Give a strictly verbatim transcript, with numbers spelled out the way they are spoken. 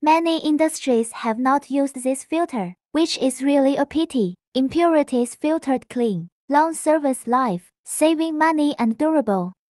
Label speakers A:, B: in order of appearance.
A: Many industries have not used this filter, which is really a pity. Impurities filtered clean, long service life, saving money and durable.